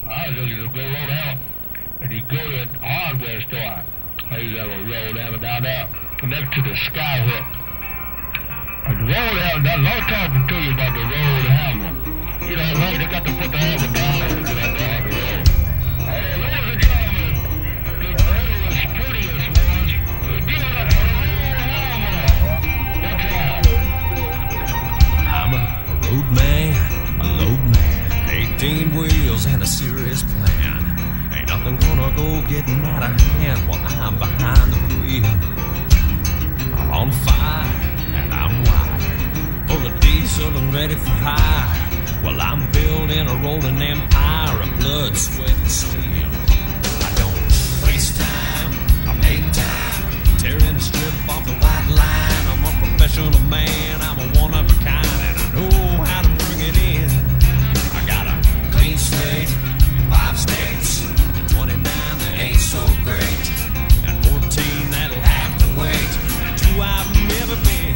I was looking to go roll down, and you go to a hardware store. I used to have a roll down down there next to the Skyhook. And the roll down, I was talking to you about the roll hammer. You know, like they got to put the hammer down to get out there on the road. Ladies and gentlemen, the greatest, prettiest ones, give it up for the roll hammer. What's that? I'm a road man, a load man, 18 wheels and a serious plan. Ain't nothing gonna go getting out of hand while I'm behind the wheel. I'm on fire and I'm wired, full of diesel and ready for hire. Well, I'm building a rolling empire of blood, sweat, and steel. I don't waste time, I make time, tearing a strip off the white line. I'm a professional man, I'm a one of a kind, and I know how to bring it in. I got a clean slate, 5 states, 29 that ain't so great, and 14 that'll have to wait, and 2 I've never been.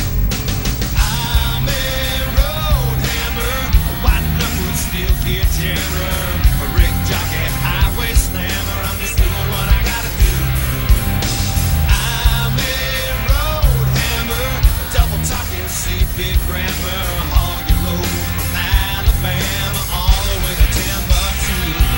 I'm a road hammer, a white knuckle steel gear jammer, a rig jockey, highway slammer. I'm just doing what I gotta do. I'm a road hammer, double talking, see big grammar, haul your load from Alabama all the way to Timbuktu.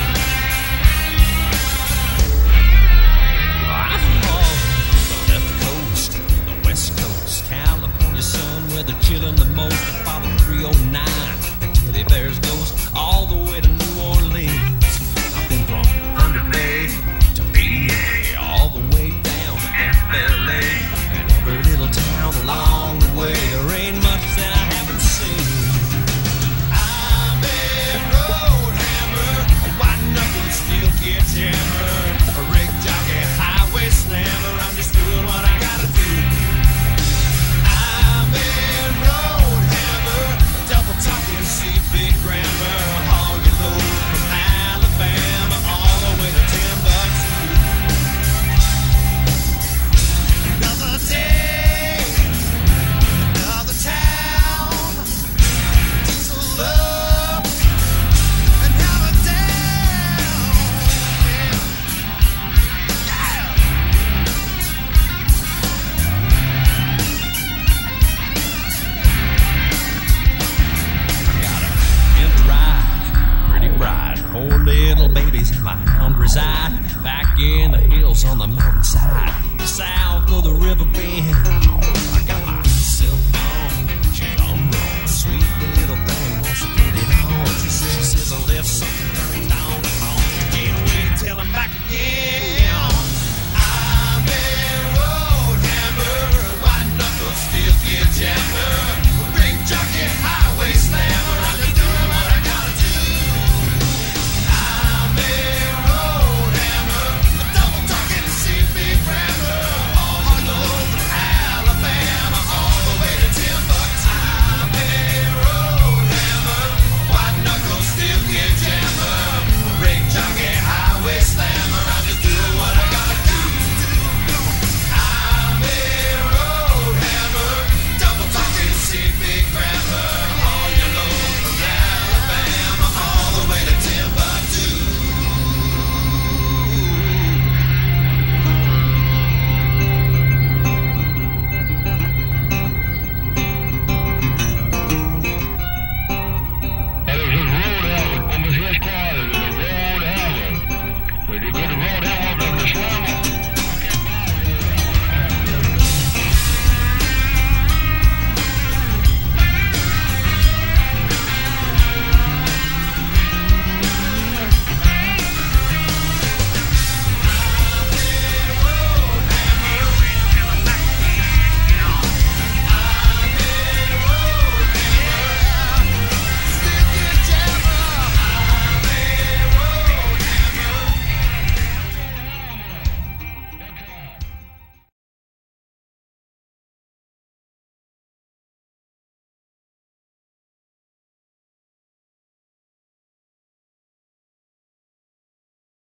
I haul the left coast, the west coast, California sun, where they're chilling the most. I follow 309, the teddy bears ghost, all the way to New Orleans. I've been from Thunder Bay to PA, all the way down to FLA, and every little town along the way. There ain't much that I haven't seen. I'm a road hammer, a white knuckle steel gear jammer, a rig jockey, highway slammer. I'm just doing what I gotta do. I'm a road hammer, double talking, see big grammar, haul your load from Alabama all the way to Timbuktu. Another day, another town, diesel up, and hammer down. Yeah. I got a empty ride, pretty bride, 4 little babies and my hound reside back in the hills on the mountainside, south of the river bend. I got my cell phone, she's on roll, sweet little thing wants to get it on. She says I left something